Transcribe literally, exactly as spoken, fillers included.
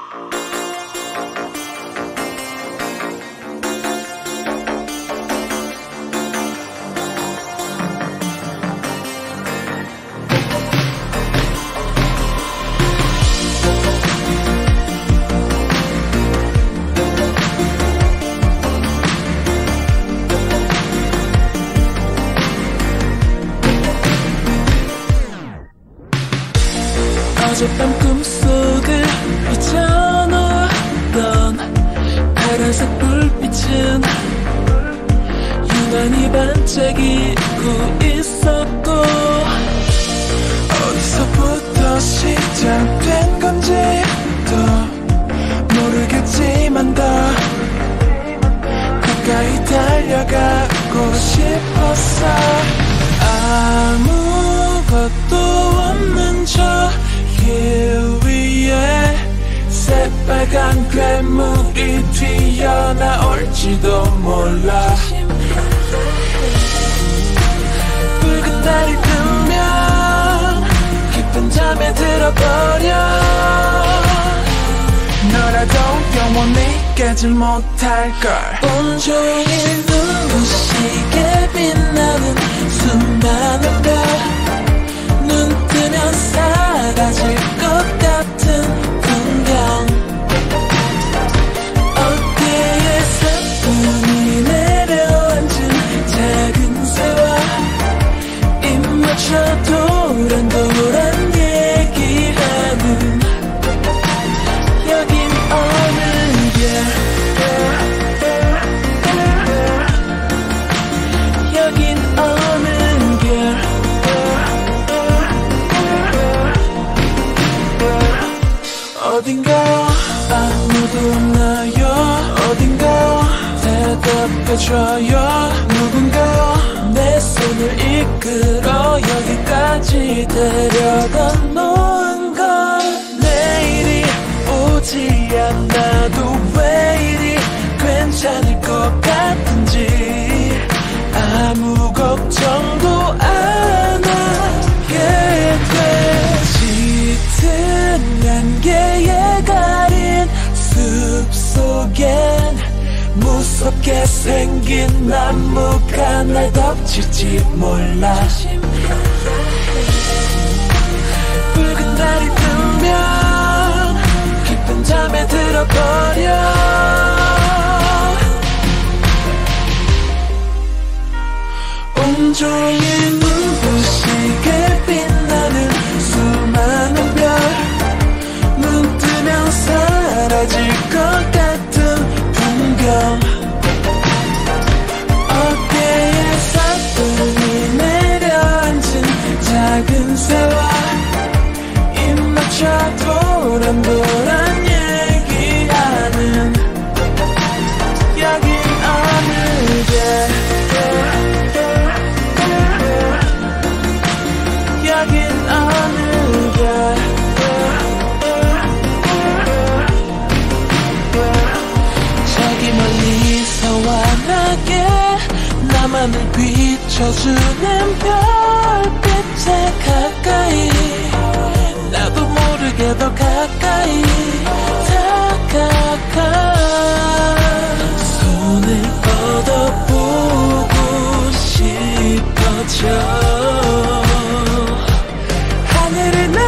어젯밤 꿈속을 비춰놓던 파란색 불빛은 유난히 반짝이고 있었고, 어디서부터 시작된 건지도 모르겠지만 더 가까이 달려가고 싶었어. 아무것도 없는 저 길 위에 새빨간 괴물이 튀어나올지도 몰라. 붉은 달이 뜨면 깊은 잠에 들어버려. 너라도 영원히 깨질 못할걸. 온종일 눈부시게 빛나는 수많은 별, 눈 뜨면 사라질 것 같은 풍경. 어깨에 사뿐히 내려앉은 작은 새와 입 맞춰 도란도란 얘기하는 여긴 어느 길, 여긴 어느 길. 어딘가요? 아무도 없나요? 어딘가요? 대답해줘요. 누군가요? 내 손을 이끌어 여기까지 데려다 놓은 건 내일이 오지 않아도 왜 이리 괜찮을 것 같은지 아무 걱정도 안 하게 돼. 짙은 안개에 가린 숲속엔 무섭게 생긴 나무가 날 덮칠지 몰라. 붉은 달이 뜨면 깊은 잠에 들어버려. 온종일 눈부시게 빛나는 수많은 별, 눈 뜨면 사라질 것 같은 풍경. 어깨에 사뿐히 내려앉은 작은 새와 입 맞춰 도란도란 얘기하는 여긴 어느 길, 여긴 어느 길. 저기 멀리서 환하게 나만을 비춰주는 별빛에 가까이, 나도 모르게 더 가까이 다가가 손을 뻗어보고 싶어져. 하늘을